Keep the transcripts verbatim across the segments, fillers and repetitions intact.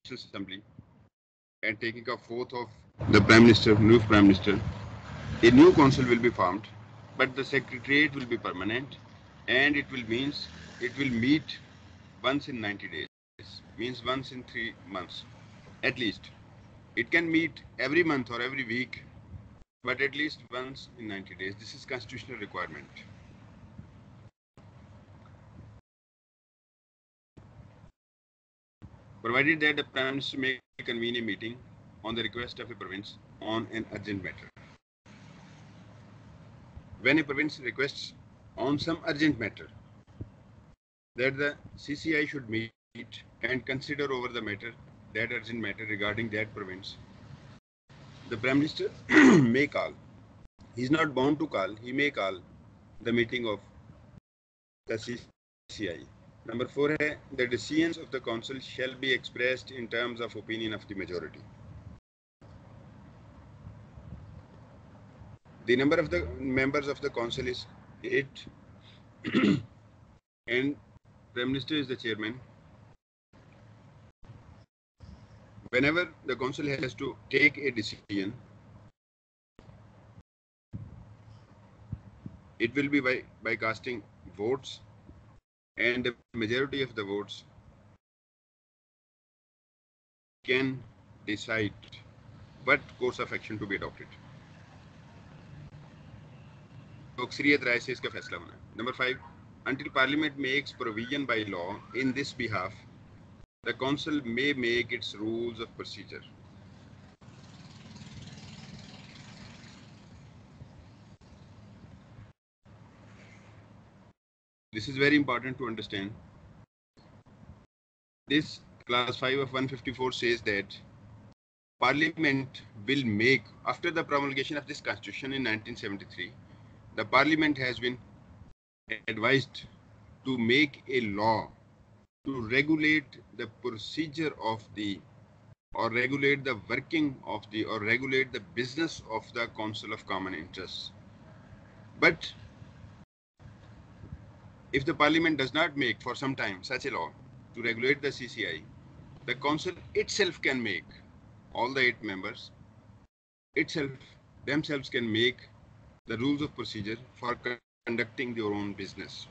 Assembly and taking a oath of the Prime Minister, new Prime Minister, a new council will be formed, but the Secretariat will be permanent, and it will means it will meet once in ninety days, means once in three months, at least. It can meet every month or every week, but at least once in ninety days. This is constitutional requirement. Provided that the Prime Minister may convene a meeting on the request of a province on an urgent matter. When a province requests on some urgent matter that the C C I should meet and consider over the matter, that urgent matter regarding that province, the Prime Minister may call. He is not bound to call, he may call the meeting of the C C I. Number four है, the decisions of the council shall be expressed in terms of opinion of the majority. The number of the members of the council is eight and Prime Minister is the chairman. Whenever the council has to take a decision, it will be by, by casting votes, and the majority of the votes can decide what course of action to be adopted. तो अक्सरियत राय से इसका फैसला होना है. Number five, until Parliament makes provision by law in this behalf, the Council may make its rules of procedure. This is very important to understand. This class five of one fifty-four says that Parliament will make, after the promulgation of this Constitution in nineteen seventy-three, the Parliament has been advised to make a law to regulate the procedure of the, or regulate the working of the, or regulate the business of the Council of Common Interests. But if the Parliament does not make for some time such a law to regulate the C C I, the Council itself can make, all the eight members itself themselves can make the rules of procedure for conducting their own business.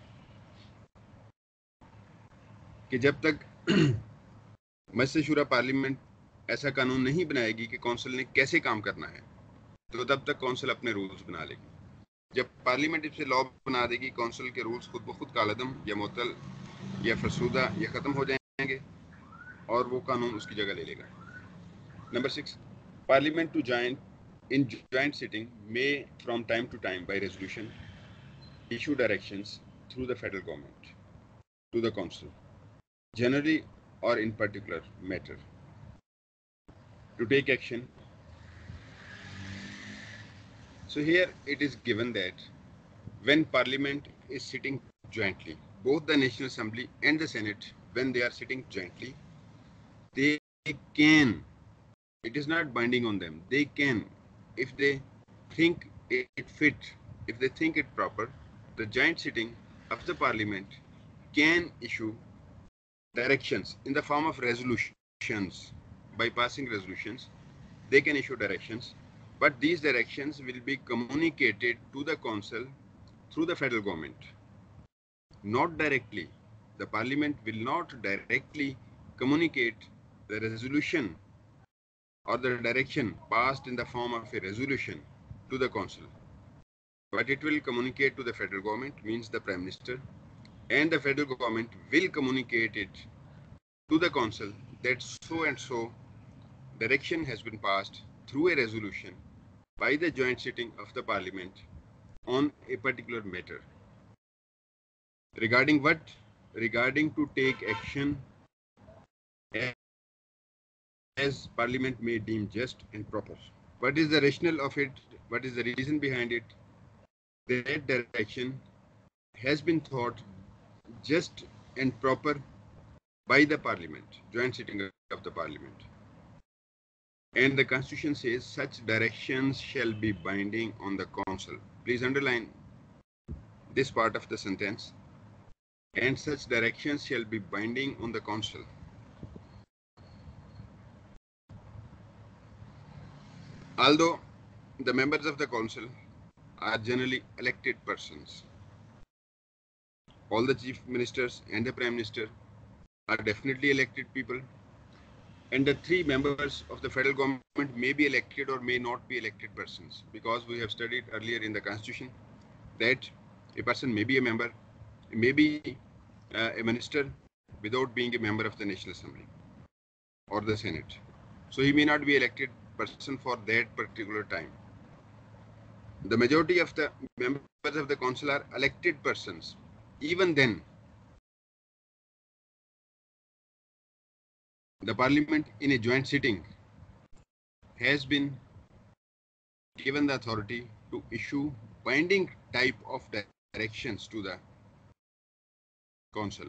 कि जब तक मजलिस Shura parliament ऐसा कानून नहीं बनाएगी कि council ने कैसे काम करना है, तो तब तक काउंसिल अपने रूल्स बना लेगी. जब पार्लियामेंट इससे लॉ बना देगी, काउंसिल के रूल्स खुद ब खुद कालदम या मुअत्तल या फरसूदा या ख़त्म हो जाएंगे और वो कानून उसकी जगह ले लेगा. Number six, parliament to join in joint sitting may from time to time by resolution issue directions through the federal government to the council, generally or in particular matter, to take action. So here it is given that when Parliament is sitting jointly, both the National Assembly and the Senate, when they are sitting jointly, they can, it is not binding on them, they can, if they think it fit, if they think it proper, the joint sitting of the Parliament can issue directions in the form of resolutions. By passing resolutions, they can issue directions, but these directions will be communicated to the Council through the federal government. Not directly. The Parliament will not directly communicate the resolution or the direction passed in the form of a resolution to the council, but it will communicate to the federal government, means the Prime Minister, and the federal government will communicate it to the council that so and so direction has been passed through a resolution by the joint sitting of the Parliament on a particular matter. Regarding what? Regarding to take action as Parliament may deem just and proper. What is the rationale of it? What is the reason behind it? That direction has been thought just and proper by the Parliament, joint sitting of the Parliament. And the Constitution says such directions shall be binding on the Council. Please underline this part of the sentence. And such directions shall be binding on the Council. Although the members of the council are generally elected persons, all the chief ministers and the prime minister are definitely elected people, and the three members of the federal government may be elected or may not be elected persons, because we have studied earlier in the constitution that a person may be a member, may be uh, a minister without being a member of the National Assembly or the Senate. So he may not be elected person for that particular time. The majority of the members of the council are elected persons. Even then, the parliament in a joint sitting has been given the authority to issue binding type of directions to the council.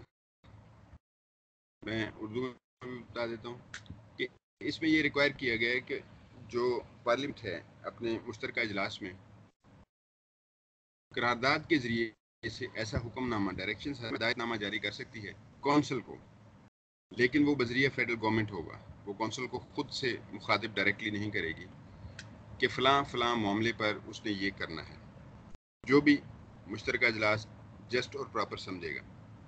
मैं उर्दू में बता देता हूँ कि इसमें ये require किया गया है कि जो पार्लियामेंट है अपने मुश्तरका इजलास में करारदाद के जरिए से ऐसा हुक्मनामा डायरेक्शन हिदायतनामा जारी कर सकती है कौंसिल को, लेकिन वो बजरिया फेडरल गवर्नमेंट होगा। वो कौंसिल को खुद से मुखातिब डायरेक्टली नहीं करेगी कि फ़लाँ फ़लाँ मामले पर उसने ये करना है। जो भी मुश्तरका इजलास जस्ट और प्रॉपर समझेगा,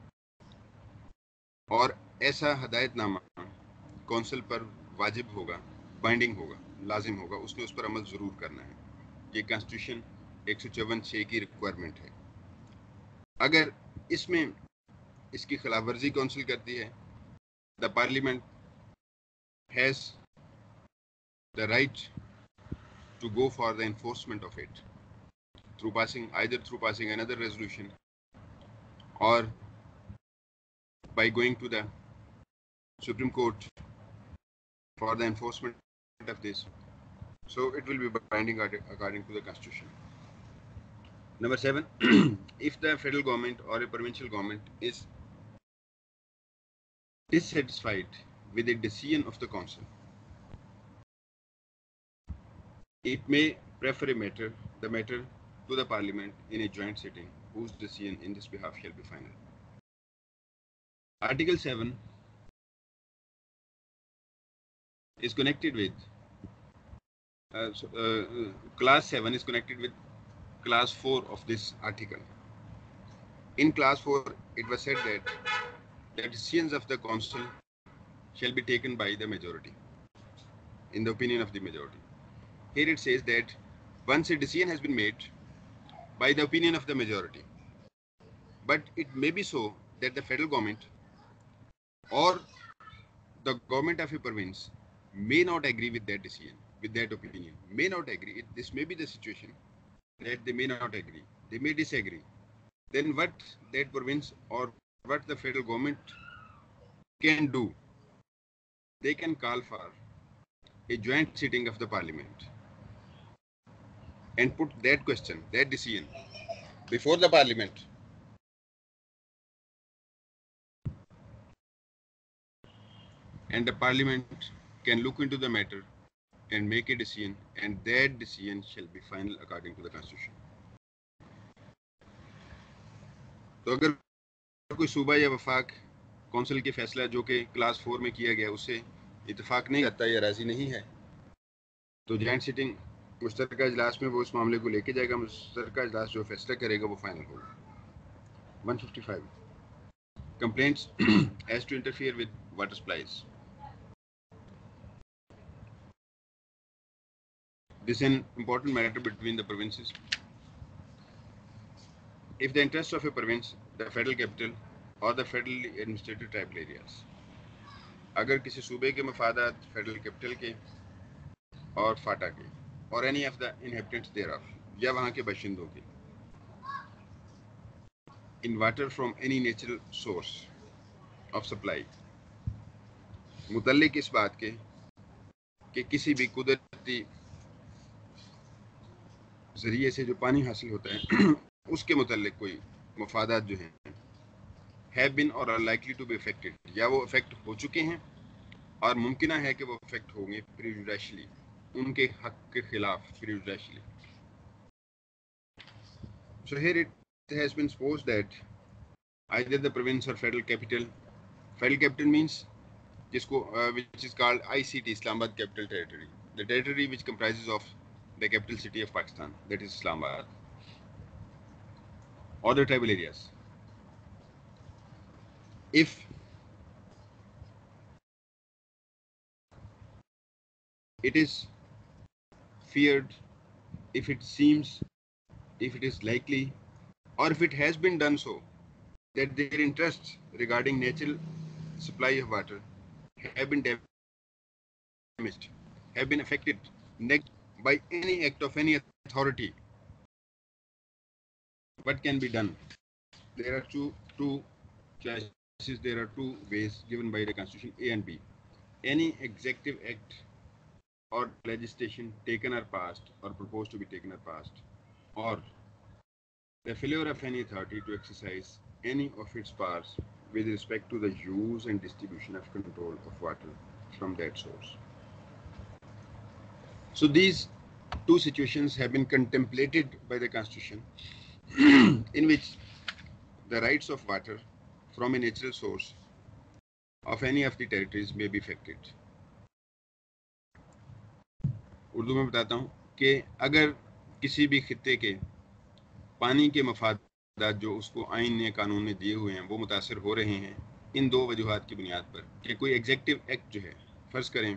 और ऐसा हिदायतनामा कौंसिल पर वाजिब होगा, बाइंडिंग होगा, लाजिम होगा, उसने उस पर अमल ज़रूर करना है। ये कॉन्स्टिट्यूशन एक सौ चौवन छः की रिक्वायरमेंट है। अगर इसमें इसकी खिलाफ वर्जी कौंसिल करती है, the parliament has the right to go for the enforcement of it through passing either through passing another resolution or by going to the Supreme Court for the enforcement of this. So it will be binding according to the Constitution. Number seven, if the federal government or a provincial government is dissatisfied with a decision of the council, it may prefer a matter, the matter to the parliament in a joint sitting, whose decision in this behalf shall be final. Article seven is connected with, uh, so, uh, class seven is connected with class four of this article. In class four, it was said that the decisions of the council shall be taken by the majority, in the opinion of the majority. Here it says that once a decision has been made by the opinion of the majority, but it may be so that the federal government or the government of a province may not agree with that decision, with that opinion, may not agree. It, this may be the situation that they may not agree, they may disagree. Then what that province or what the federal government can do, they can call for a joint sitting of the parliament and put that question, that decision before the parliament. And the parliament can look into the matter and make a decision, and that decision shall be final according to the constitution. तो अगर कोई सूबा या वफाक council के फैसला जो कि class four में किया गया उससे इतफाक नहीं करता या राजी नहीं है, तो जॉइंट सिटिंग मुश्तरका इजलास में वो इस मामले को लेके जाएगा। मुश्तरका इजलास जो फैसला करेगा वो फाइनल होगा। one fifty-five complaints as to interfere with water supplies. This is an important matter between the provinces. If the interests of a province, the federal capital or the federally administrated tribal areas, अगर किसी सूबे के मफादात federal capital के और फाटा के और any of the inhabitants thereof या वहाँ के बाशिंदों के in water from any natural source of supply, मुतल्लिक इस बात के कि किसी भी कुदरती जरिए से जो पानी हासिल होता है उसके मुतल्लिक कोई मफादात जो हैं have been or are likely to be affected, या वो अफेक्ट हो चुके हैं और मुमकिन है कि वो अफेक्ट होंगे प्रेजुडिशियली, उनके हक के खिलाफ प्रेजुडिशियली. So here it has been supposed that either the province or federal capital, federal capital means जिसको uh, which is called I C T, Islamabad Capital Territory, the territory which comprises of the capital city of Pakistan, that is Islamabad, or the tribal areas. If it is feared, if it seems, if it is likely, or if it has been done so, that their interests regarding natural supply of water have been damaged, have been affected by any act of any authority, what can be done? There are two, two choices, there are two ways given by the Constitution, A and B. Any executive act or legislation taken or passed or proposed to be taken or passed, or the failure of any authority to exercise any of its powers with respect to the use and distribution of control of water from that source. So these two situations have been contemplated by the Constitution in which the rights of water from a natural source of any of the territories may be affected. Urdu में बताता हूँ कि अगर किसी भी खित्ते के पानी के मफादात जो उसको आइन ने कानून ने दिए हुए हैं वो मुतासर हो रहे हैं इन दो वजूहात की बुनियाद पर कि कोई एग्जेक्टिव एक्ट जो है, फ़र्ज़ करें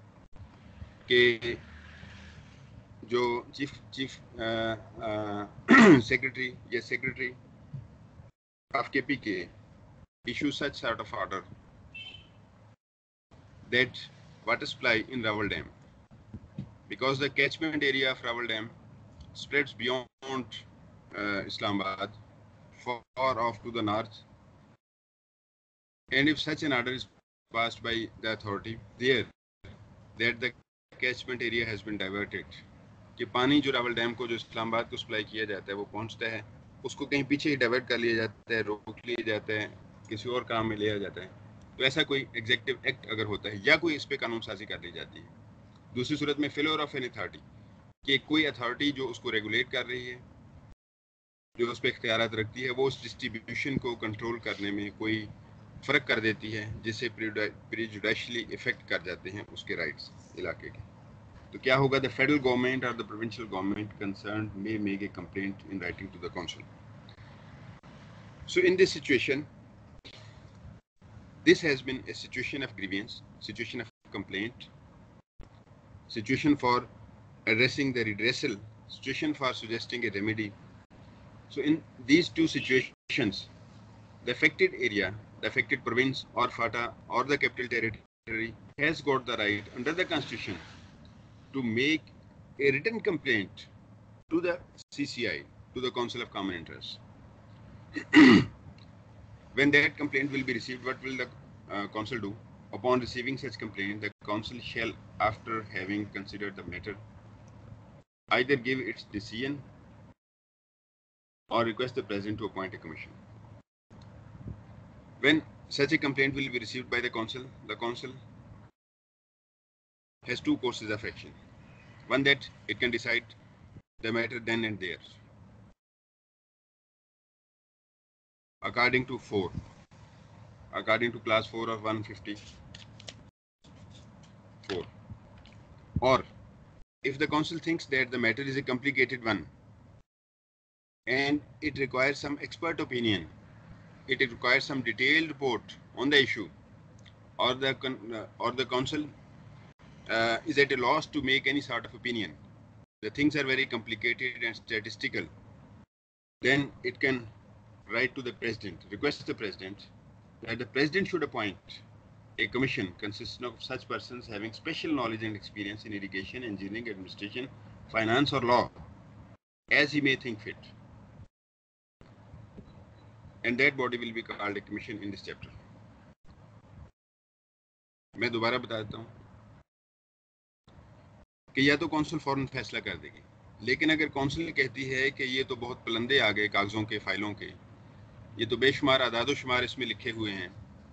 कि जो चीफ चीफ सेक्रेटरी या secretary of K P K issue such sort of order that water supply in Rawal Dam, because the catchment area of Rawal Dam spreads beyond uh, Islamabad, far off to the north, and if such an order is passed by the authority there, that the catchment area has been diverted, कि पानी जो Rawal dam को जो इस्लामाबाद को supply किया जाता है वो पहुंचता है, उसको कहीं पीछे ही डाइवर्ट कर लिया जाता है, रोक लिया जाता है, किसी और काम में लिया जाता है, तो ऐसा कोई एग्जेक्टिव एक्ट अगर होता है या कोई इस पे कानून साजी कर ली जाती है। दूसरी सूरत में फेलियर ऑफ एन अथॉरिटी, कि कोई अथॉरिटी जो उसको रेगुलेट कर रही है, जो उस पर इख्तियारात रखती है, वो उस डिस्ट्रीब्यूशन को कंट्रोल करने में कोई फ़र्क कर देती है जिससे प्रीजुडिशियली इफेक्ट कर जाते हैं उसके राइट्स इलाके के। तो क्या होगा? द फेडरल गवर्नमेंट और the provincial government concern may make a complaint in writing to the council. So in this situation, this has been a situation of grievance, situation of complaint, situation for addressing the redressal, situation for suggesting a remedy. So in these two situations, the affected area, the affected province or FATA or the capital territory has got the right under the Constitution to make a written complaint to the C C I, to the Council of Common Interest. When that complaint will be received, what will the uh, council do? Upon receiving such complaint, the council shall, after having considered the matter, either give its decision or request the president to appoint a commission. When such a complaint will be received by the council, the council has two courses of action. One, that it can decide the matter then and there, according to four, according to clause four of one fifty-four. Or if the council thinks that the matter is a complicated one and it requires some expert opinion, it requires some detailed report on the issue, or the uh, or the council uh, is at a loss to make any sort of opinion, the things are very complicated and statistical, then it can write to the president, request the president that the president should appoint a commission consisting of such persons having special knowledge and experience in irrigation, engineering, administration, finance or law, as he may think fit. And that body will be called a commission in this chapter. मैं दोबारा बता देता हूँ कि या तो council फौरन फैसला कर देगी, लेकिन अगर काउंसिल कहती है कि ये तो बहुत पलंदे आ गए कागज़ों के, फाइलों के, ये तो बेशुमार आदाद शुमार इसमें लिखे हुए हैं,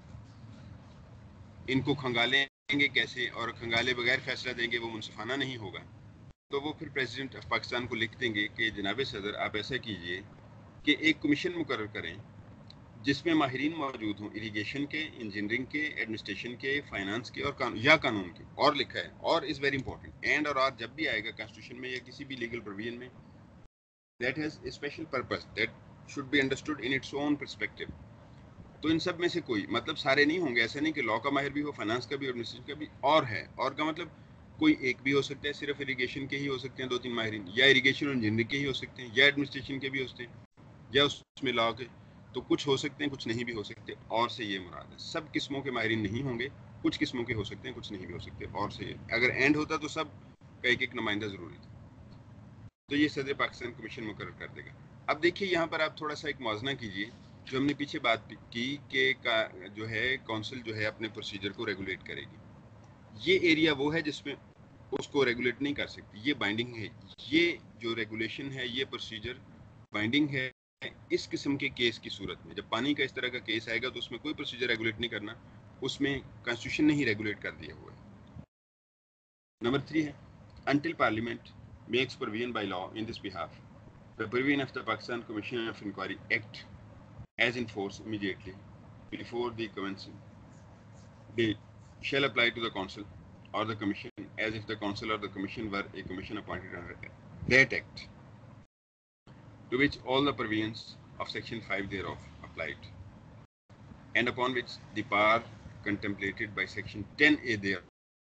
इनको खंगालेंगे कैसे और खंगाले बगैर फैसला देंगे वो मुनसिफाना नहीं होगा, तो वो फिर प्रेसिडेंट ऑफ पाकिस्तान को लिख देंगे कि जनाब सदर आप ऐसा कीजिए कि एक कमीशन मुकर्रर करें जिसमें माहिरीन मौजूद हों इरिगेशन के, इंजीनियरिंग के, एडमिनिस्ट्रेशन के, फाइनेंस के और कानून या कानून के। और लिखा है और इज़ वेरी इंपॉर्टेंट, एंड और आर जब भी आएगा कॉन्स्टिट्यूशन में या किसी भी लीगल प्रोविजन में, that has a special purpose that should be understood in its own perspective. तो इन सब में से कोई, मतलब सारे नहीं होंगे, ऐसा नहीं कि लॉ का माहिर भी हो, फाइनेंस का भी, एडमिनिस्ट्रेशन का भी, और है। और का मतलब कोई एक भी हो सकता है, सिर्फ इरिगेशन के ही हो सकते हैं दो तीन माहिरीन, या इरिगेशन और इंजीनियरिंग के ही हो सकते हैं, या एडमिनिस्ट्रेशन के भी हो सकते हैं, या उसमें लॉ के। तो कुछ हो सकते हैं, कुछ नहीं भी हो सकते। और से ये मुराद है, सब किस्मों के माहिरीन नहीं होंगे, कुछ किस्मों के हो सकते हैं, कुछ नहीं भी हो सकते। और से ये अगर एंड होता तो सब का एक एक नुमाइंदा ज़रूरी था। तो ये सदर पाकिस्तान कमीशन मुकर्रर कर देगा। अब देखिए यहाँ पर आप थोड़ा सा एक मुआवजा कीजिए, जो हमने पीछे बात की कि का जो है कौंसिल जो है अपने प्रोसीजर को रेगुलेट करेगी। ये एरिया वो है जिसमें उसको रेगुलेट नहीं कर सकती, ये बाइंडिंग है। ये जो रेगुलेशन है, ये प्रोसीजर बाइंडिंग है इस किस्म के केस की सूरत में। जब पानी का इस तरह का केस आएगा तो उसमें कोई प्रोसीजर रेगुलेट नहीं करना, उसमें कॉन्स्टिट्यूशन ने ही रेगुलेट कर दिया हुआ है। नंबर थ्री है, until Parliament makes provision by law in this behalf, the provision of the Pakistan Commission of Inquiry Act as in force immediately before the commencing date shall apply to the Council or the Commission as if the Council or the Commission were a commission appointed under that Act, to which all the provisions of Section five thereof applied, and upon which the power contemplated by Section ten A thereof,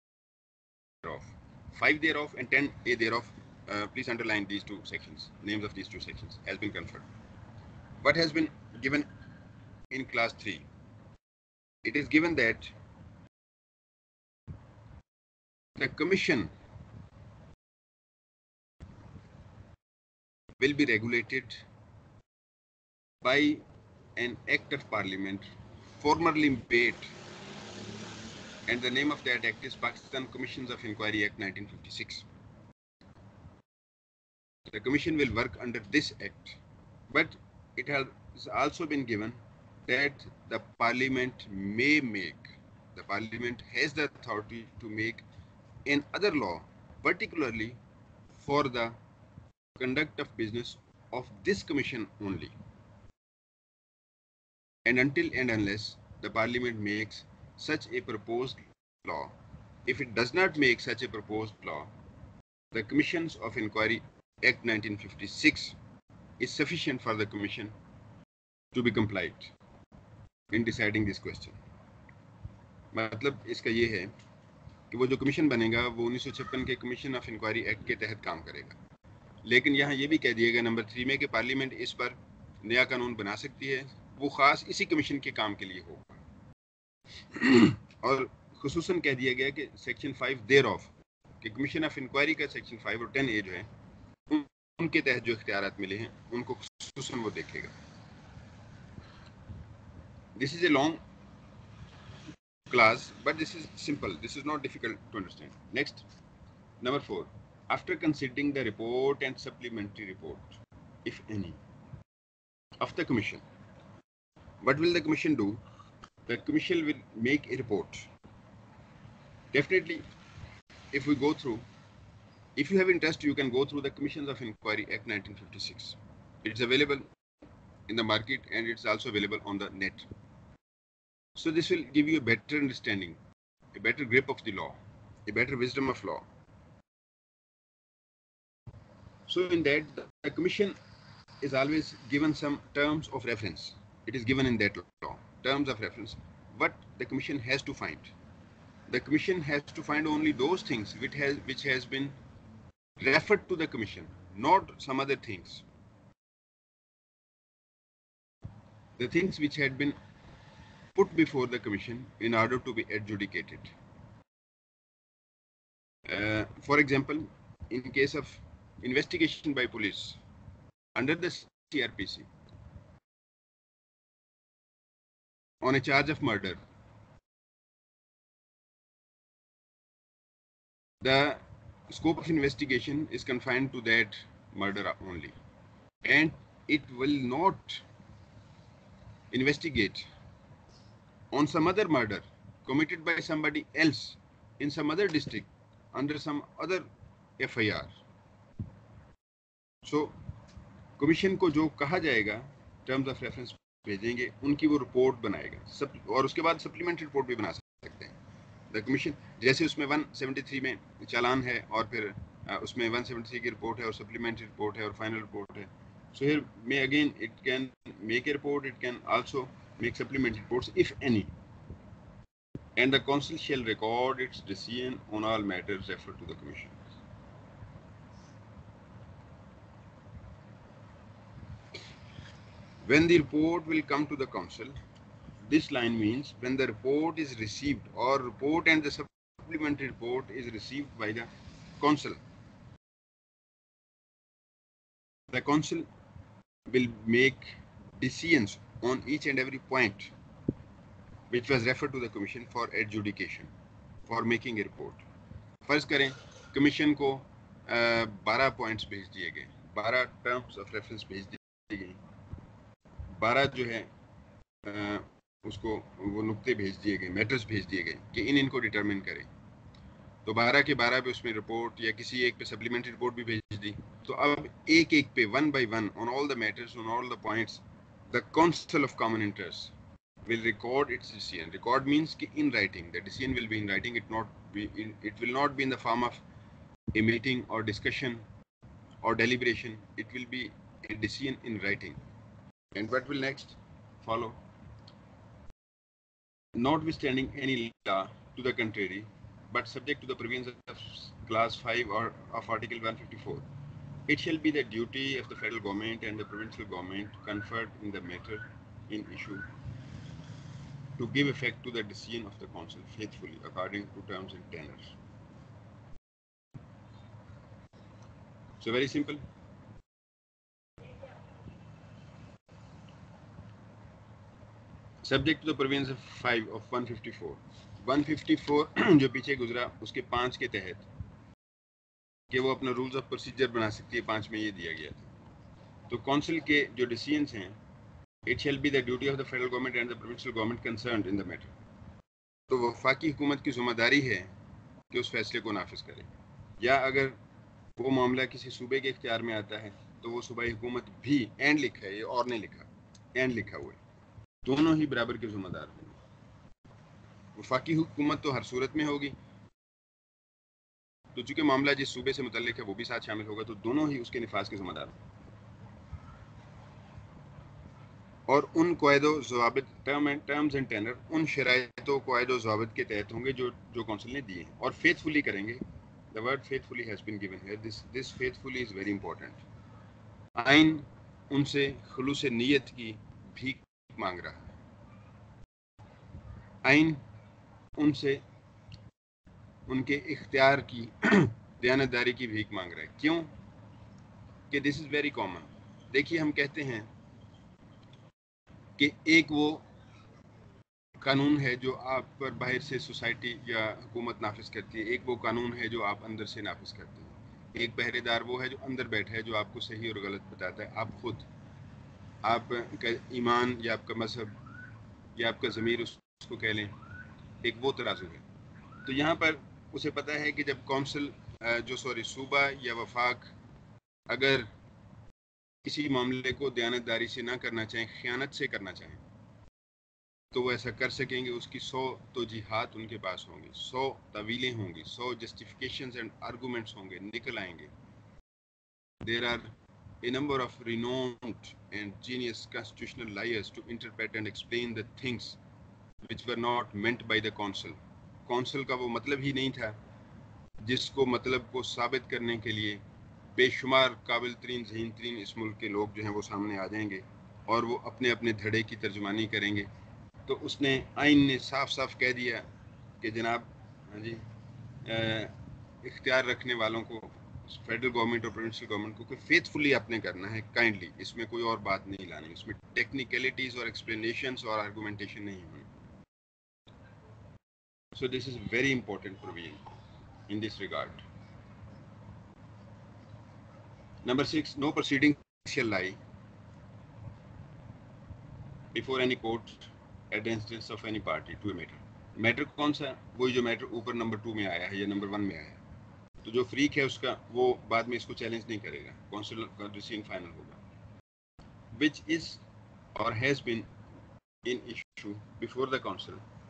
five thereof and ten A thereof, uh, please underline these two sections, names of these two sections, has been conferred. What has been given in class three? It is given that the Commission will be regulated by an Act of Parliament formerly made, and the name of that Act is Pakistan Commissions of Inquiry Act nineteen fifty-six. The Commission will work under this Act, but it has also been given that the Parliament may make, the Parliament has the authority to make another law, particularly for the conduct of business of this Commission only. And until and unless the Parliament makes such a proposed law, if it does not make such a proposed law, the Commissions of Inquiry Act nineteen fifty-six is sufficient for the Commission to be complied in deciding this question. मतलब इसका ये है कि वो जो commission बनेगा वो उन्नीस सौ छप्पन के कमीशन ऑफ इंक्वायरी एक्ट के तहत काम करेगा। लेकिन यहाँ ये भी कह दिया गया नंबर थ्री में कि पार्लियामेंट इस पर नया कानून बना सकती है, वो खास इसी कमीशन के काम के लिए होगा। और खुसूसन कह दिया गया कि सेक्शन फाइव देयर ऑफ कि कमीशन ऑफ इंक्वायरी का सेक्शन फाइव और टेन ए जो है उनके तहत जो इख्तियारात मिले हैं उनको खुसूसन वो देखेगा। This is a long class, but this is simple. This is not difficult to understand. Next, number four. After considering the report and supplementary report, if any, of the Commission, what will the Commission do? The Commission will make a report. Definitely, if we go through, if you have interest, you can go through the Commissions of Inquiry Act nineteen fifty-six. It's available in the market and it's also available on the net. So this will give you a better understanding, a better grip of the law, a better wisdom of law. So in that, the Commission is always given some terms of reference. It is given in that law, terms of reference, what the Commission has to find. The Commission has to find only those things which has, which has been referred to the Commission, not some other things. The things which had been put before the Commission in order to be adjudicated. Uh, for example, in case of investigation by police under the C R P C on a charge of murder, the scope of investigation is confined to that murder only, and it will not investigate on some other murder committed by somebody else in some other district under some other F I R. So, Commission को जो कहा जाएगा terms of reference भेजेंगे, उनकी वो report बनाएगा सब, और उसके बाद सप्लीमेंट्री रिपोर्ट भी बना सकते हैं द कमीशन। जैसे उसमें वन सेवेंटी थ्री में चालान है और फिर उसमें वन सेवेंटी थ्री की रिपोर्ट है और सप्लीमेंट्री रिपोर्ट है और फाइनल रिपोर्ट है। So here may again it can make a report, it can also make supplementary reports if any, and the council shall record its decision on all matters referred to the commission. When the report will come to the council, this line means when the report is received, or report and the supplementary report is received by the council, the council will make decisions on each and every point which was referred to the commission for adjudication, for making a report. फर्ज करें commission को बारह points भेज दिए गए, बारह terms of reference भेज दी गई, बारह जो है आ, उसको वो नुक्ते भेज दिए गए, मैटर्स भेज दिए गए कि इन इनको डिटरमिन करें। तो बारह के बारह पे उसमें रिपोर्ट या किसी एक पे सप्लीमेंट्री रिपोर्ट भी भेज दी। तो अब एक एक पे one by one on all the matters, on all the points, the council of common interest will record its decision. Record means ki in writing. The decision will be in writing. It not be in, it will not be in the form of a meeting or discussion or deliberation. It will be a decision in writing. And what will next follow? Notwithstanding any law to the contrary, but subject to the provisions of clause five or of article one fifty-four, it shall be the duty of the federal government and the provincial government conferred in the matter in issue to give effect to the decision of the council faithfully according to terms and tenors. So very simple. Subject to the provisions of five of one fifty-four. one fifty-four जो पीछे गुजरा उसके पाँच के तहत कि वो अपना रूल्स ऑफ प्रोसीजर बना सकती है, पाँच में ये दिया गया था। तो काउंसिल के जो डिसीजंस हैं, it shall be the duty of the federal government and the provincial government concerned in the matter. तो वफाकी हुकूमत की जिम्मेदारी है कि उस फैसले को नाफिज करे, या अगर वो मामला किसी सूबे के इख्तियार में आता है तो वो सूबाई हुकूमत भी, एंड लिखा है ये और नहीं लिखा, एंड लिखा हुआ है, दोनों ही बराबर के जिम्मेदार होंगे। वफाकी हुकूमत तो हर सूरत में होगी, तो चूंकि मामला जिस सूबे से मुतल्लिक है वो भी साथ शामिल होगा, तो दोनों ही उसके निफाज के जिम्मेदार होंगे। और उन क़वायदो ज़वाबित, term and terms and tenor, उन शराइतों क़वायदो ज़वाबित के तहत होंगे जो जो काउंसिल ने दिए हैं, और फेथफुली करेंगे। The word faithfully has been given here. This this faithfully is very important. आइन उनसे खुलूस नीयत की भीख मांग रहा है। आइन उनसे उनके इख्तियार की दयानतदारी की भीख मांग रहा है। क्यों? कि दिस इज वेरी कॉमन। देखिए, हम कहते हैं कि एक वो कानून है जो आप पर बाहर से सोसाइटी या हुकूमत नाफिज करती है, एक वो कानून है जो आप अंदर से नाफिज करते हैं। एक पहरेदार वो है जो अंदर बैठा है, जो आपको सही और गलत बताता है। आप खुद, आपका ईमान या आपका मजहब या आपका ज़मीर उसको कह लें, एक वो तराजू है। तो यहाँ पर उसे पता है कि जब काउंसिल जो सॉरी सूबा या वफाक अगर किसी मामले को दयानतदारी से ना करना चाहें, ख़यानत से करना चाहें, तो वो ऐसा कर सकेंगे। उसकी सौ तौजीहात उनके पास होंगी, सौ तवीलें होंगी, सौ जस्टिफिकेशंस एंड आर्गूमेंट्स होंगे, निकल आएंगे। There are a number of renowned and genius constitutional lawyers to interpret and explain the things which were not meant by the council. Council का वो मतलब ही नहीं था जिसको मतलब को साबित करने के लिए बेशुमार काबिल तरीन ज़हीन तरीन इस मुल्क के लोग जो हैं वो सामने आ जाएंगे और वो अपने अपने धड़े की तर्जुमानी करेंगे। तो उसने आइन ने साफ साफ कह दिया कि जनाब, हाँ जी, इख्तियार रखने वालों को, फेडरल गवर्नमेंट और प्रोविंशियल गवर्नमेंट को फेथफुली आपने करना है, काइंडली। इसमें कोई और बात नहीं लानी, इसमें टेक्निकलिटीज़ और एक्सप्लेनेशंस और आर्गूमेंटेशन नहीं होनी। So this is very important provision in this regard. Number six, no proceeding shall lie before any court at the instance of any party to a matter. Matter कौन सा? वही जो मैटर ऊपर number two में आया है या number one में आया है। तो जो फ्रीक है उसका वो बाद में इसको चैलेंज नहीं करेगा, काउंसिल का डिसीजन फाइनल होगा। Which is or has been in issue before the council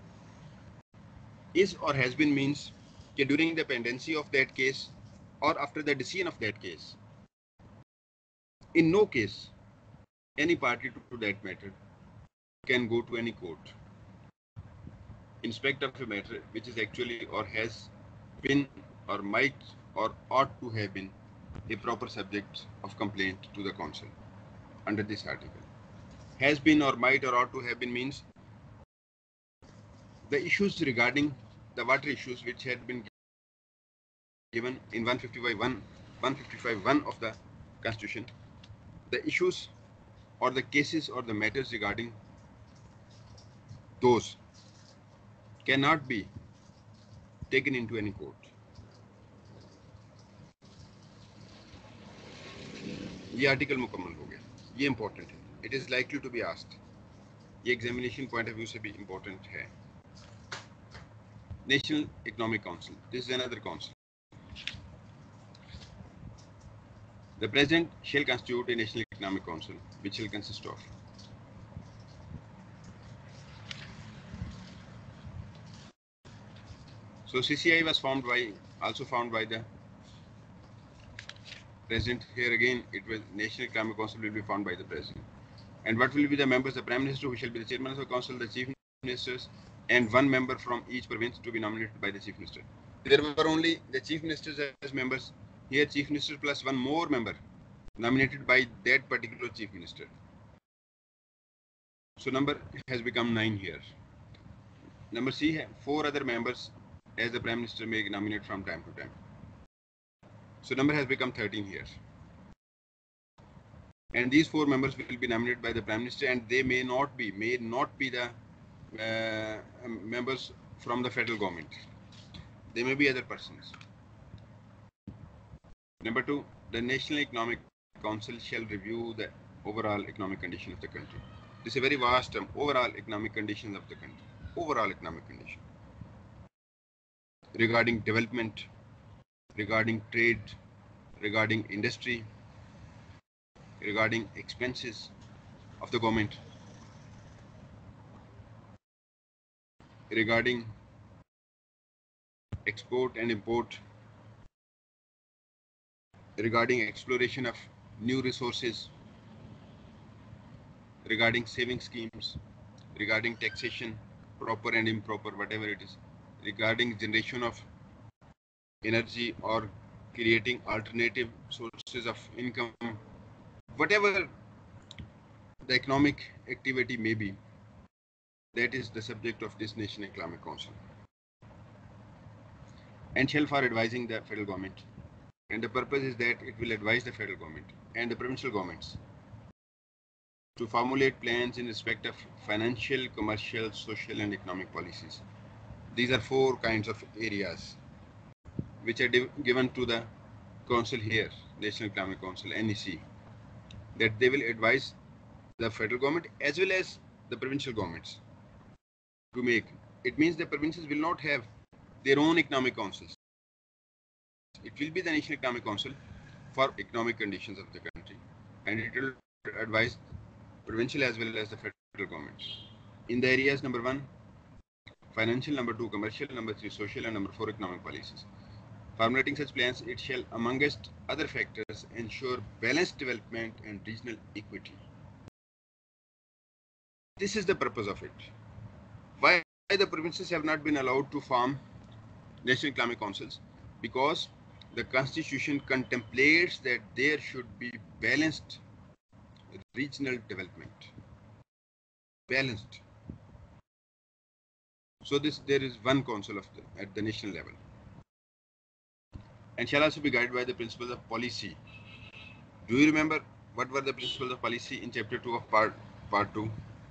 is or has been means that during the pendency of that case or after the decision of that case, in no case any party to that matter can go to any court in respect of a matter which is actually or has been or might or ought to have been a proper subject of complaint to the council under this article. Has been or might or ought to have been means the issues regarding the water issues which had been given in one fifty-five one of the Constitution, the issues or the cases or the matters regarding those cannot be taken into any court. ये article मुकम्मल हो गया, ये important है, it is likely to be asked, ये examination point of view से भी important है. National economic council, this is another council. The President shall constitute a National Economic Council, which shall consist of so C C I was formed by also formed by the President. Here again, it was National Economic Council will be formed by the President. And what will be the members? The Prime Minister, who shall be the chairman of the council, the chief ministers, and one member from each province to be nominated by the chief minister. There were only the chief ministers as members. Here, chief minister plus one more member nominated by that particular chief minister. So number has become nine here. Number C, four other members as the Prime Minister may nominate from time to time. So number has become thirteen here. And these four members will be nominated by the Prime Minister, and they may not be, may not be the uh, members from the federal government. They may be other persons. Number two, the National Economic Council shall review the overall economic condition of the country. This is a very vast term, overall economic conditions of the country. Overall economic condition. Regarding development, regarding trade, regarding industry, regarding expenses of the government, regarding export and import, regarding exploration of new resources, regarding saving schemes, regarding taxation, proper and improper, whatever it is, regarding generation of energy or creating alternative sources of income, whatever the economic activity may be, that is the subject of this National Economic Council, and shall for advising the federal government. And the purpose is that it will advise the federal government and the provincial governments to formulate plans in respect of financial, commercial, social and economic policies. These are four kinds of areas which are given to the council here, National Economic Council, N E C, that they will advise the federal government as well as the provincial governments to make. It means the provinces will not have their own economic councils. It will be the National Economic Council for economic conditions of the country, and it will advise provincial as well as the federal government in the areas number one, financial, number two, commercial, number three, social, and number four, economic policies. Formulating such plans, it shall, amongst other factors, ensure balanced development and regional equity. This is the purpose of it. Why the provinces have not been allowed to form National Economic Councils? Because the Constitution contemplates that there should be balanced regional development. Balanced. So this there is one council of the, at the national level, and shall also be guided by the principles of policy. Do you remember what were the principles of policy in chapter two of part part two?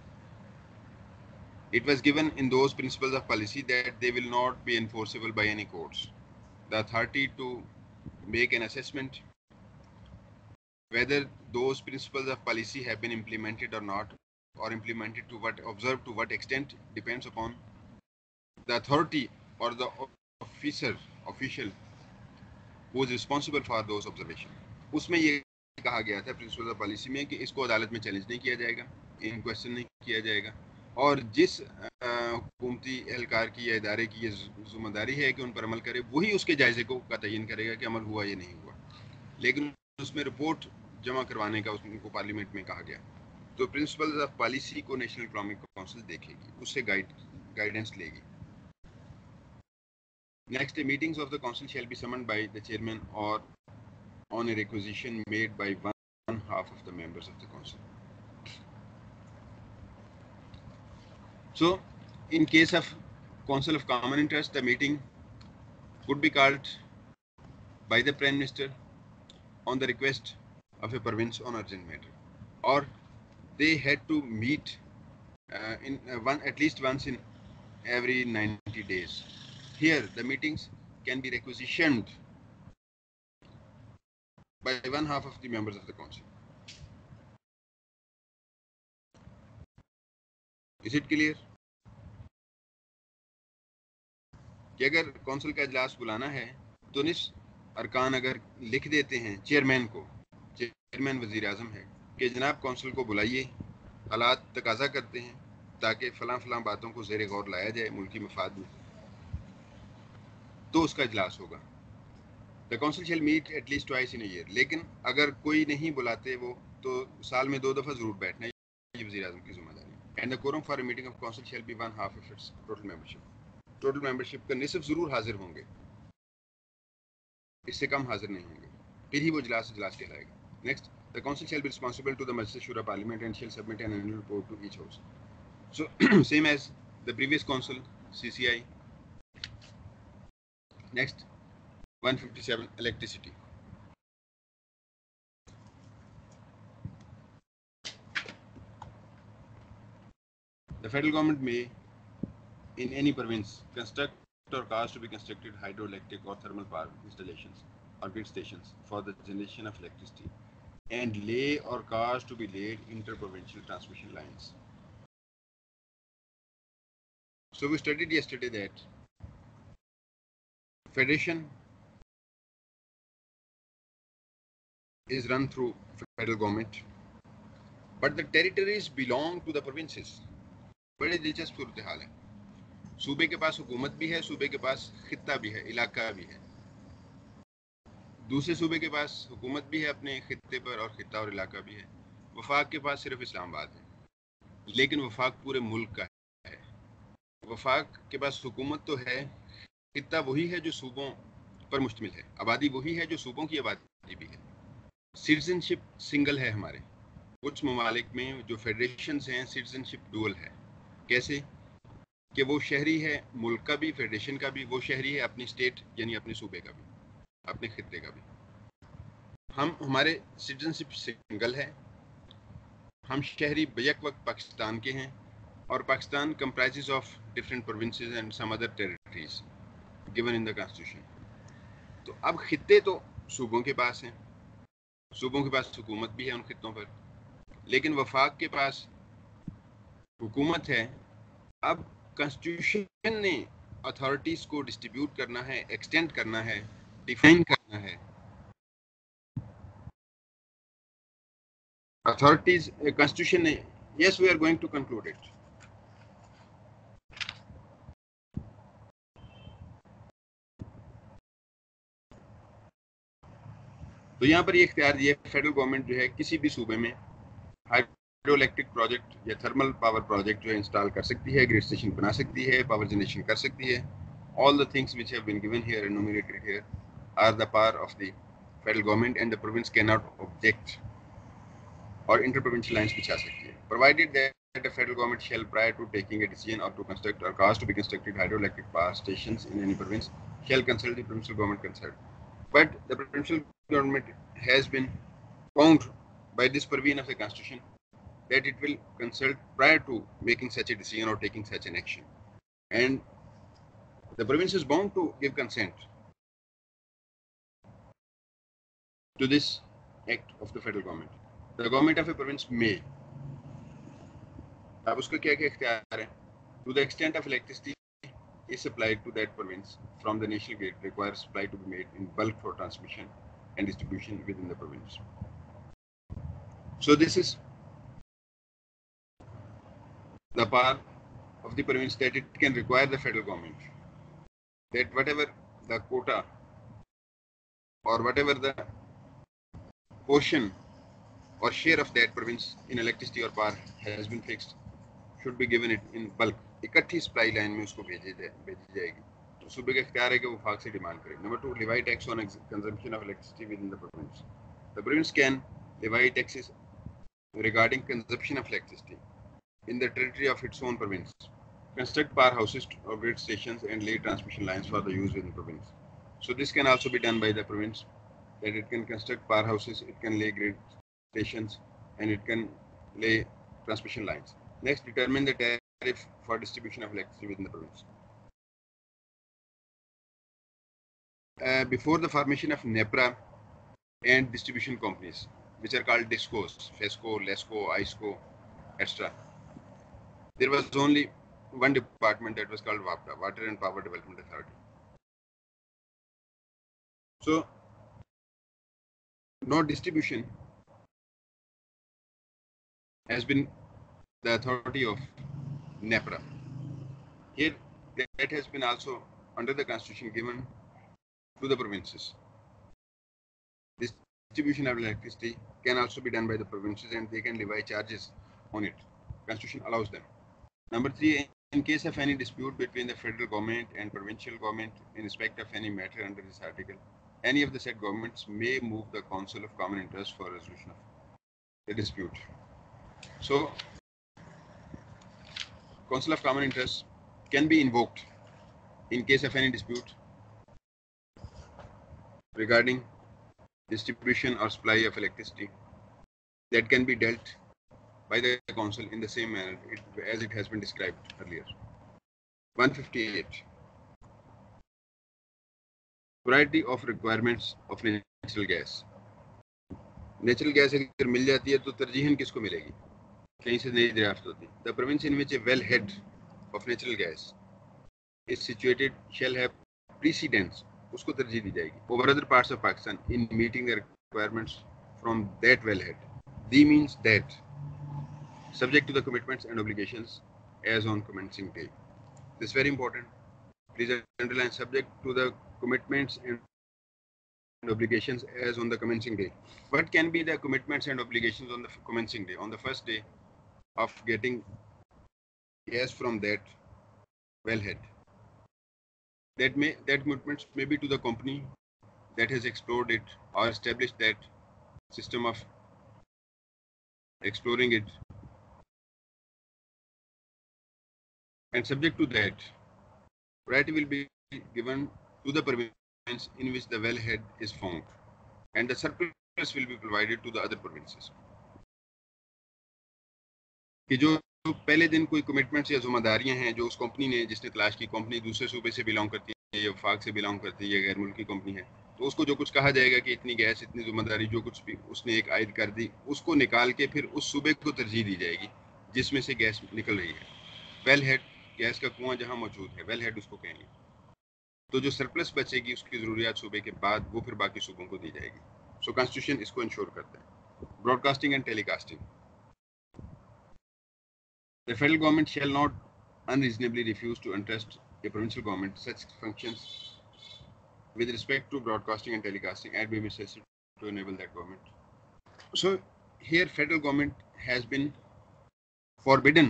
It was given in those principles of policy that they will not be enforceable by any courts. The authority to make an assessment whether those principles of policy have been implemented or not, or implemented to what, observed to what extent, depends upon the authority or the officer, official who is responsible for those observations. उसमें ये कहा गया था principle of policy में कि इसको अदालत में चैलेंज नहीं किया जाएगा, इन क्वेश्चन नहीं किया जाएगा, और जिस हुकूमती एहलकार की या इदारे की ये जिम्मेदारी है कि उन पर अमल करे, वही उसके जायजे को का तयन करेगा कि अमल हुआ या नहीं हुआ। लेकिन उसमें रिपोर्ट जमा करवाने का उनको पार्लियामेंट में कहा गया। तो प्रिंसिपल्स ऑफ पॉलिसी को नेशनल इकोनॉमिक काउंसिल देखेगी, उससे गाइड गाइडेंस लेगी। Next, meetings of the council shall be summoned by the chairman और on a requisition made by one half of the members of the council. So, in case of Council of Common Interest, the meeting could be called by the Prime Minister on the request of a province on urgent matter, or they had to meet uh, in uh, one at least once in every ninety days. Here, the meetings can be requisitioned by one half of the members of the council. Is it clear? कि अगर council का इजलास बुलाना है तो निस्फ अरकान अगर लिख देते हैं चेयरमैन को, चेयरमैन वजीर आजम है, कि जनाब कौंसिल को बुलाइए, हालात तकाजा करते हैं ताकि फलां फलां बातों को ज़ेर गौर लाया जाए मुल्की मफाद में, तो उसका इजलास होगा। The council shall meet at least twice in a year. लेकिन अगर कोई नहीं बुलाते वो, तो साल में दो दफ़ा ज़रूर बैठना, ये वज़ीर आज़म की जिम्मेदारी है। And the quorum for a meeting of council shall be one half of its total membership. Total membership का निसफ ज़रूर हाजिर होंगे, इससे कम हाजिर नहीं होंगे, फिर ही वो इजलास इजलास कहलाएगा। Next, the council shall be responsible to the Majlis Shura parliament and shall submit an annual report to each house. So same as the previous council CCI. Next, one fifty-seven electricity. The federal government may, in any province, construct or cause to be constructed hydroelectric or thermal power installations or grid stations for the generation of electricity, and lay or cause to be laid interprovincial transmission lines. So we studied yesterday that federation is run through federal government, but the territories belong to the provinces. बड़े दिलचस्प सूरत हाल है। सूबे के पास हुकूमत भी है, सूबे के पास खित्ता भी है, इलाका भी है। दूसरे सूबे के पास हुकूमत भी है अपने खित्ते पर, और खित्ता और इलाका भी है। वफाक के पास सिर्फ इस्लामाबाद है, लेकिन वफाक पूरे मुल्क का है। वफाक के पास हुकूमत तो है, खित्ता वही है जो सूबों पर मुश्तमिल है, आबादी वही है जो सूबों की आबादी भी है। सिटीजनशिप सिंगल है हमारे। कुछ ममालिक में जो फेडरेशंस हैं, सिटीजनशिप डुअल है। कैसे कि वो शहरी है मुल्क का भी, फेडरेशन का भी, वो शहरी है अपनी स्टेट यानी अपने सूबे का भी, अपने खित्ते का भी। हम हमारे सिटीजनशिप सिंगल है, हम शहरी बैक वक्त पाकिस्तान के हैं, और Pakistan comprises of different provinces and some other territories given in the constitution. तो अब खित्ते तो सूबों के पास हैं, सूबों के पास हुकूमत भी है उन खित्तों पर, लेकिन वफाक के पास हुकूमत है। अब कॉन्स्टिट्यूशन ने अथॉरिटीज को डिस्ट्रीब्यूट करना है, एक्सटेंड करना है, डिफाइन करना है। अथॉरिटीज कॉन्स्टिट्यूशन ने, yes we are going to conclude it. तो यहाँ पर ये इख्तियार दिया फेडरल गवर्नमेंट जो है किसी भी सूबे में हाइड्रो इलेक्ट्रिक प्रोजेक्ट या थर्मल पावर प्रोजेक्ट जो है इंस्टॉल कर सकती है, ग्रिड स्टेशन बना सकती है, पावर जनरेशन कर सकती है। All the things which have been given here enumerated here are the power of the federal government and the province can not object और इंटर-प्रोविंशियल लाइंस बिछा सकती है, provided that the federal government shall prior to taking a decision or to construct or cause to be constructed hydroelectric power stations in any province shall consult the provincial government concerned. But the provincial government has been bound by this provision of the constitution that it will consult prior to making such a decision or taking such an action, and the province is bound to give consent to this act of the federal government. The government of a province may, अब उसका क्या क्या इख्तियार है, to the extent of electricity is supplied to that province from the national grid requires supply to be made in bulk for transmission and distribution within the province. So this is the power of the province that it can require the federal government that whatever the quota or whatever the portion or share of that province in electricity or power has been fixed should be given it in bulk. इकट्ठी supply line में उसको भेजी भेजी जाएगी. तो सूबे का इख्तियार है कि वो फाक से डिमांड करे. Number two, levy tax on consumption of electricity within the province. The province can levy taxes regarding consumption of electricity in the territory of its own province, construct powerhouses or grid stations and lay transmission lines for the use within the province. So this can also be done by the province, that it can construct powerhouses, it can lay grid stations, and it can lay transmission lines. Next, determine the tariff for distribution of electricity within the province. Uh, before the formation of NEPRA and distribution companies, which are called DISCOs, FESCO, LESCO, ISCO, et cetera, there was only one department that was called WAPDA, Water and Power Development Authority. So, no distribution has been the authority of NEPRA. Here, that has been also under the constitution given to the provinces. Distribution of electricity can also be done by the provinces and they can levy charges on it. Constitution allows them. Number three, in case of any dispute between the federal government and provincial government in respect of any matter under this article, any of the said governments may move the Council of Common Interest for resolution of the dispute. So, Council of Common Interest can be invoked in case of any dispute regarding distribution or supply of electricity that can be dealt by the council in the same manner it, as it has been described earlier. one fifty-eight. Variety of requirements of natural gas. Natural gas अगर मिल जाती है तो तरजीहन किसको मिलेगी? कहीं से नहीं दरियाफ्त होती. The province in which a wellhead of natural gas is situated shall have precedence. उसको तरजीह दी जाएगी over other parts of Pakistan in meeting the requirements from that wellhead. D means that, subject to the commitments and obligations as on commencing day. This is very important. Please underline, subject to the commitments and obligations as on the commencing day. What can be the commitments and obligations on the commencing day? On the first day of getting gas from that wellhead. That may that commitments may be to the company that has explored it or established that system of exploring it, and subject to that, priority will be given to the province in which the wellhead is found, and the surplus will be provided to the other provinces. कि जो पहले दिन कोई commitments या जिम्मेदारियां हैं जो उस कंपनी ने जिसने तलाश की, कंपनी दूसरे सूबे से बिलोंग करती है या वफाक से बिलोंग करती है या गैर मुल्की कंपनी है, तो उसको जो कुछ कहा जाएगा कि इतनी गैस, इतनी जिम्मेदारी, जो कुछ भी उसने एक आयद कर दी, उसको निकाल के फिर उस सूबे को तरजीह दी जाएगी जिसमें से गैस निकल रही है. वेल हेड, गैस का कुआं जहां मौजूद है, वेल हेड उसको कहेंगे. तो जो सरप्लस बचेगी उसकी ज़रूरियात सूबे के बाद वो फिर बाकी सूबों को दी जाएगी. सो कॉन्स्टिट्यूशन इसको इंश्योर करता है. Broadcasting and telecasting. The federal government shall not unreasonably refuse to entrust a provincial government such functions with respect to broadcasting and telecasting and be necessary to enable that government. So here federal government has been forbidden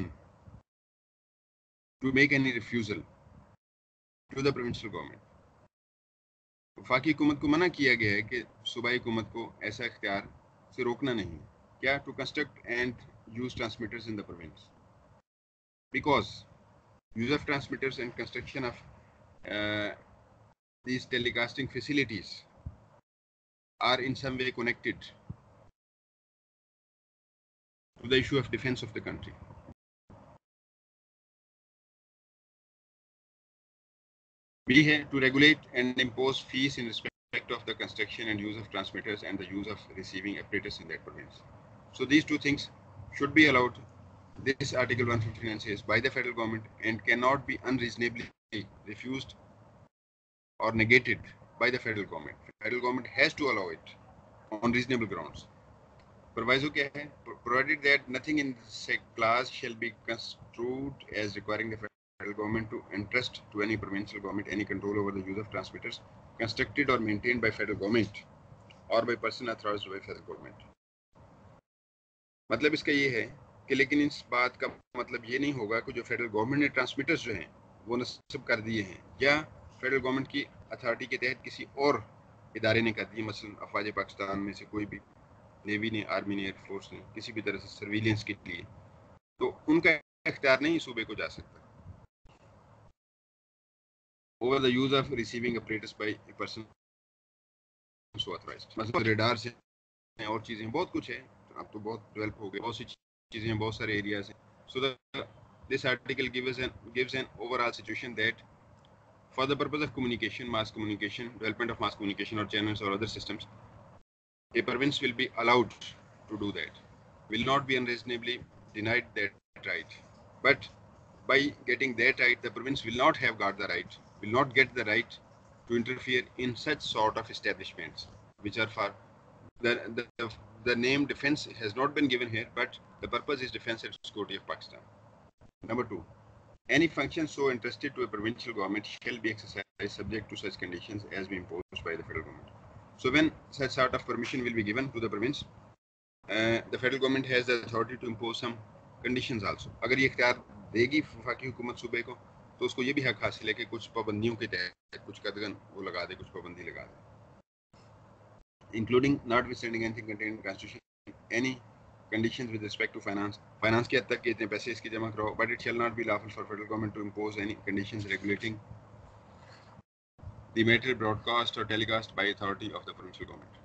to make any refusal to the provincial government. वफाकी हुकूमत को मना किया गया है कि सूबाई हुकूमत को ऐसा इख्तियार से रोकना नहीं. क्या? To construct and use transmitters in the province. Because use of transmitters and construction of uh, these telecasting facilities are in some way connected to the issue of defense of the country. B है to regulate and impose fees in respect of the construction and use of transmitters and the use of receiving apparatus in that province. So these two things should be allowed. This Article one fifty-nine says by the federal government and cannot be unreasonably refused or negated by the federal government. Federal government has to allow it on reasonable grounds. Proviso क्या है? Provided that nothing in this clause shall be construed as requiring the federal government to entrust to any provincial government any control over the use of transmitters constructed or maintained by federal government or by person authorized by federal government. मतलब इसका ये है कि लेकिन इस बात का मतलब ये नहीं होगा कि जो फेडरल गवर्नमेंट ने ट्रांसमीटर्स जो हैं वो नस्ब कर दिए हैं या फेडरल गवर्नमेंट की अथॉरिटी के तहत किसी और इदारे ने कर दिए, मसलन अफवाज पाकिस्तान में से कोई भी, नेवी ने, आर्मी ने, एयरफोर्स ने, किसी भी तरह से सर्विलेंस के लिए, तो उनका इख्तियार नहीं सूबे को जा सकता over the use of receiving apparatus by a person so authorized. मतलब रेडार से और चीज़ें बहुत कुछ है, अब तो बहुत डेवलप हो गए, बहुत सी चीज़ें हैं, बहुत सारे एरियाज हैं. So this article gives an gives an overall situation that for the purpose of communication, mass communication, development of mass communication or channels or other systems, a province will be allowed to do that, will not be unreasonably denied that right. But by getting that right, the province will not have got the right, will not get the right to interfere in such sort of establishments which are for the, the, the name defense has not been given here, but the purpose is defense and security of Pakistan. Number two, any function so entrusted to a provincial government shall be exercised subject to such conditions as be imposed by the federal government. So when such sort of permission will be given to the province, uh, the federal government has the authority to impose some conditions also. अगर ये इख्तियार देगी वफाकी हुकूमत सूबे को, तो उसको ये भी हक हासिल है कि कुछ पाबंदियों के तहत कुछ कदगन वो लगा दे, कुछ पाबंदी लगा दे, including notwithstanding anything contained in the constitution, any conditions with respect to finance. Finance के हद तक कि इतने पैसे इसकी जमा कराओ, but it shall not be lawful for federal government to impose any conditions regulating the matter broadcast or telecast by authority of the provincial government.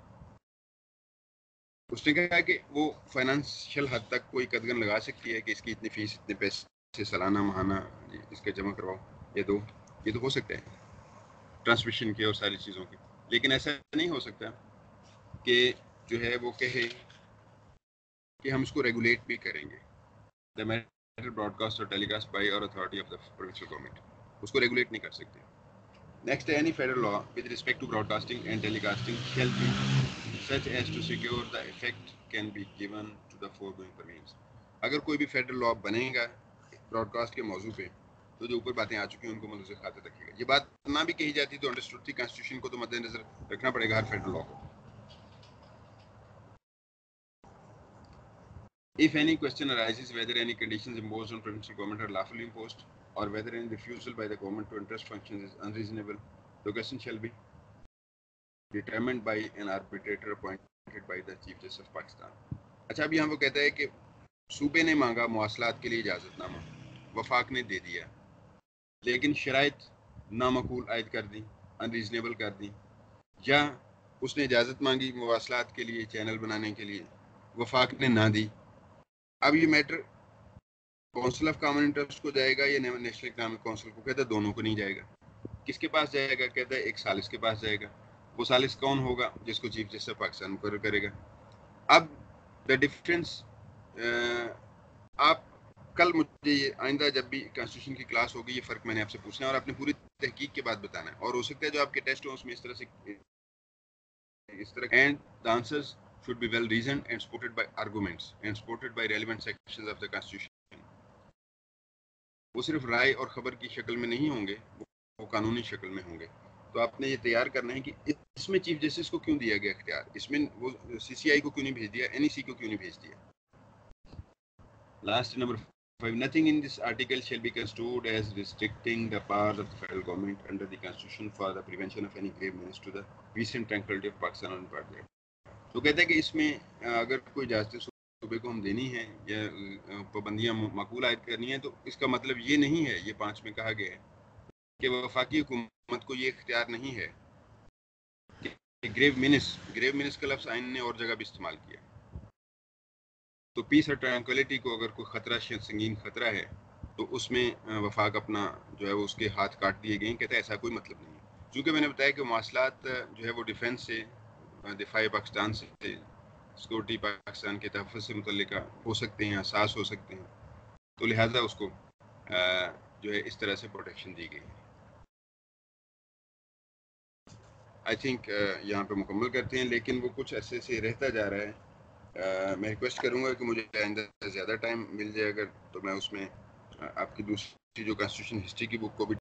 उसने कहा कि वो फाइनेंशियल हद तक कोई कदगन लगा सकती है कि इसकी इतनी फीस, इतने पैसे सालाना महाना इसके जमा करवाओ, ये दो, ये तो हो सकता है ट्रांसमिशन के और सारी चीज़ों के, लेकिन ऐसा नहीं हो सकता कि जो है वो कहे कि हम इसको रेगुलेट भी करेंगे. The matter broadcast or telecast by or authority of the provincial government, उसको रेगुलेट नहीं कर सकते. Next, any federal law with respect to broadcasting and telecasting shall be such as to secure the effect can be given to the foregoing province. अगर कोई भी federal law बनेगा broadcast के मौजू पे, तो जो ऊपर बातें आ चुकी हैं उनको मलूज़ खाते रखेगा. ये बात ना भी कही जाती तो अंडरस्टूड थी, कॉन्स्टिट्यूशन को तो मद्देनजर रखना पड़ेगा हर फेडरल लॉ को. If any question arises whether any conditions imposed on provincial government are lawfully imposed or whether any refusal by the government to entrust functions is unreasonable, the question shall be determined by an arbitrator appointed by the Chief Justice of Pakistan. अच्छा, अब यहाँ वो कहता है कि सूबे ने मांगा मुआसलात के लिए इजाज़तनामा, वफाक ने दे दिया, लेकिन शराइत नामकूल आयद कर दी, अनरीजनेबल कर दी, या उसने इजाज़त मांगी मुआसलात के लिए, चैनल बनाने के लिए, वफाक ने ना दी. अब ये matter council of common interest को जाएगा या नेशनल इकोनॉमिक काउंसिल को? कहता है दोनों को नहीं जाएगा. किसके पास जाएगा? कहता है एक सालिस के पास जाएगा. वो सालिस कौन होगा? जिसको चीफ जस्टिस ऑफ पाकिस्तान मुकर्रर करेगा. अब द डिफरेंस, आप कल मुझे ये आइंदा जब भी कॉन्स्टिट्यूशन की क्लास होगी ये फ़र्क मैंने आपसे पूछना है और आपने पूरी तहकीक के बाद बताना है, और हो सकता है जो आपके टेस्ट हो उसमें इस तरह से इस तरह and the answers should be well reasoned and supported by arguments and supported by relevant sections of the constitution. वो सिर्फ राय और खबर की शक्ल में नहीं होंगे, वो कानूनी शक्ल में होंगे. तो आपने ये तैयार करना है कि इसमें चीफ जस्टिस को क्यों दिया गया इख्तियार, इसमें वो सीसीआई को क्यों नहीं भेज दिया, एनईसी को क्यों नहीं भेज दिया. Last, number five, nothing in this article shall be construed as restricting the powers of the federal government under the constitution for the prevention of any grave menace to the peace and tranquility of Pakistan or Bangladesh. तो कहते हैं कि इसमें अगर कोई इजाज़तें सूबे को हम देनी है या पाबंदियाँ माकूल आयद करनी है, तो इसका मतलब ये नहीं है, ये पाँच में कहा गया है कि वफाकी हुकूमत को ये इख्तियार नहीं है कि ग्रेव मिनिस, ग्रेव मिनिस का लफ्ज़ आइन ने और जगह भी इस्तेमाल किया. तो पीस और ट्रैंक्विलिटी को अगर कोई ख़तरा, संगीन ख़तरा है, तो उसमें वफाक अपना जो है वो उसके हाथ काट दिए गए. कहता है ऐसा कोई मतलब नहीं है, चूँकि मैंने बताया कि मवासलात जो है वो डिफेंस से, दिफाई पाकिस्तान से, सिक्योरिटी पाकिस्तान के तहफ़्फ़ुज़ से मुतल्लिक़ हो सकते हैं, असास हो सकते हैं, तो लिहाजा उसको जो है इस तरह से प्रोटेक्शन दी गई है. आई थिंक यहाँ पे मुकम्मल करते हैं, लेकिन वो कुछ ऐसे से रहता जा रहा है मैं रिक्वेस्ट करूंगा कि मुझे आइंदा ज़्यादा टाइम मिल जाए अगर, तो मैं उसमें आपकी दूसरी जो कॉन्स्टिट्यूशन हिस्ट्री की बुक को भी